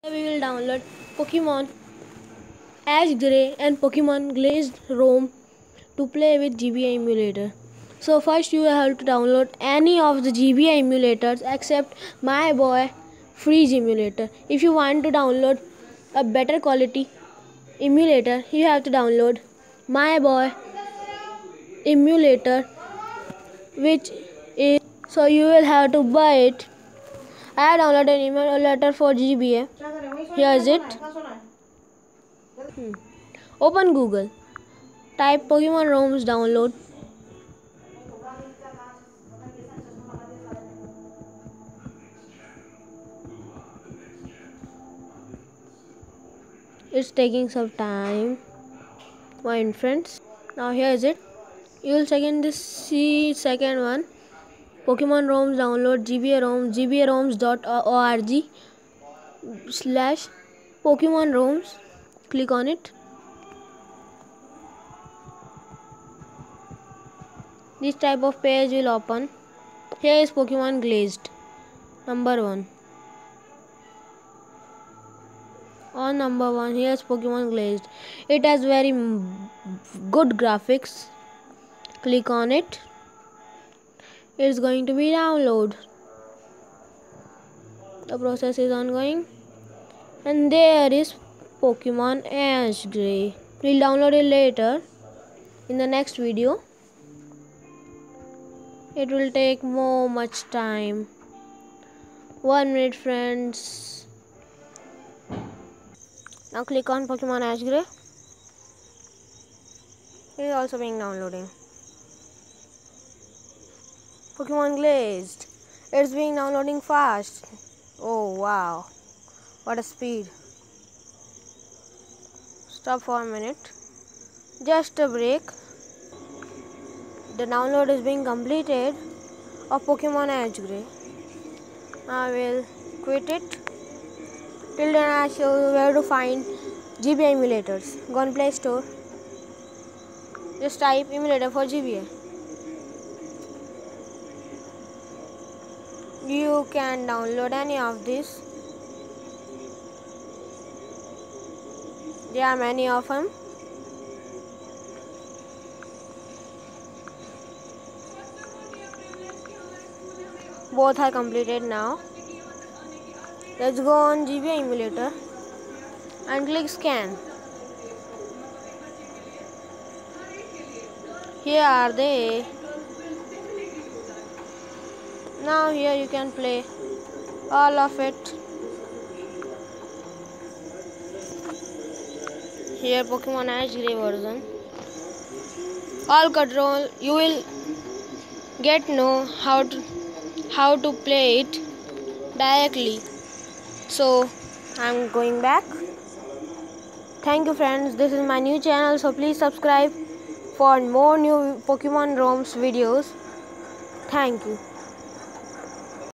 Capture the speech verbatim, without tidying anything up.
We will download Pokemon Ash Gray and Pokemon Glazed ROM to play with G B A emulator. So first you have to download any of the G B A emulators except My Boy Freeze emulator. If you want to download a better quality emulator, you have to download My Boy emulator, which is so you will have to buy it. I have downloaded an emulator for G B A. Here is it. Hmm. Open Google. Type Pokemon ROMs download. It's taking some time. Fine friends. Now here is it. You will second this see second one. Pokemon ROMs download G B A ROM G B A ROMs dot org slash Pokemon ROMs. Click on it. This type of page will open. Here is Pokemon Glazed. Number one. On number one, here is Pokemon Glazed. It has very good graphics. Click on it. It's going to be download. The process is ongoing. And there is Pokemon Ash Gray. We'll download it later in the next video. It will take more much time. One minute friends. Now click on Pokemon Ash Gray. It is also being downloading. Pokemon Glazed. It's being downloading fast. Oh wow. What a speed. Stop for a minute. Just a break. The download is being completed of Pokemon Ash Gray. I will quit it. Till then I show you where to find G B A emulators. Go on Play Store. Just type emulator for G B A. You can download any of these. There are many of them. Both are completed now. Let's go on G B A emulator and click scan. Here are they. Now here you can play all of it. Here Pokemon Ash Gray version. All control you will get know how to how to play it directly. So I'm going back. Thank you friends. This is my new channel, so please subscribe for more new Pokemon ROMs videos. Thank you.